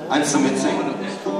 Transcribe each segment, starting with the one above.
Eins zum Mitsingen.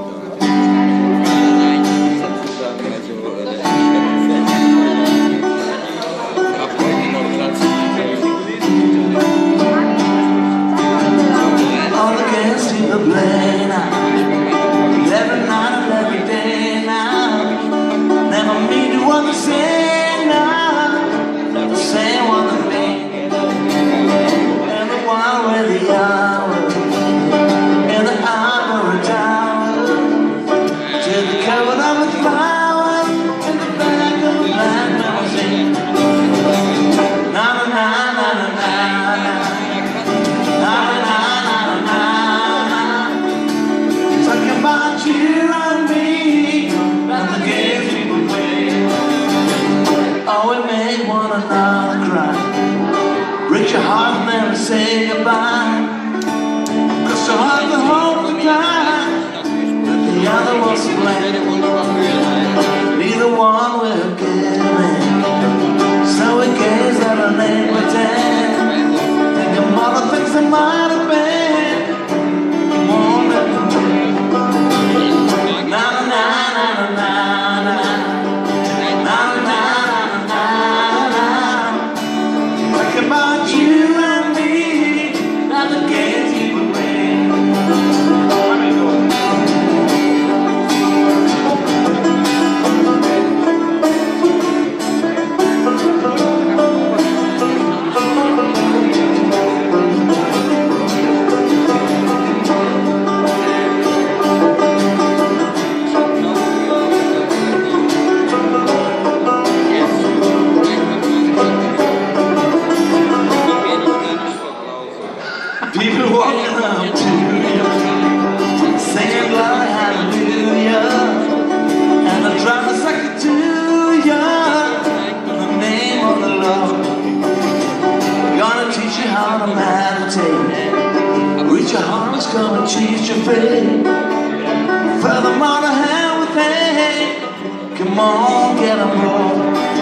All against you to play now. Every night and every day now. Never mean to what they say now. Never say what they mean. Everyone with the hour. In the ivory tower. To the cover of the flowers. In the back of the black limousine. Na na na na na na na. Na na na na na. Talking about you and me. And the games we would play. Oh, we made one another cry. Break your heart and never say goodbye. Cause so hard to hold the guy. But the other was to blame. Neither one will give in. So we gazed at our neighbor ten. Thinking all the things that might have been. Come on, let me do. Na na na na na na. Na na na na na. Talking about you and me. Not the games you would win. People walking up to you, singing bloody hallelujah, and I'm trying to suck it to you in the name of the Lord. Gonna teach you how to meditate. Reach your heart, it's gonna teach you faith. Furthermore, to hell with hate. Come on, get 'em roll.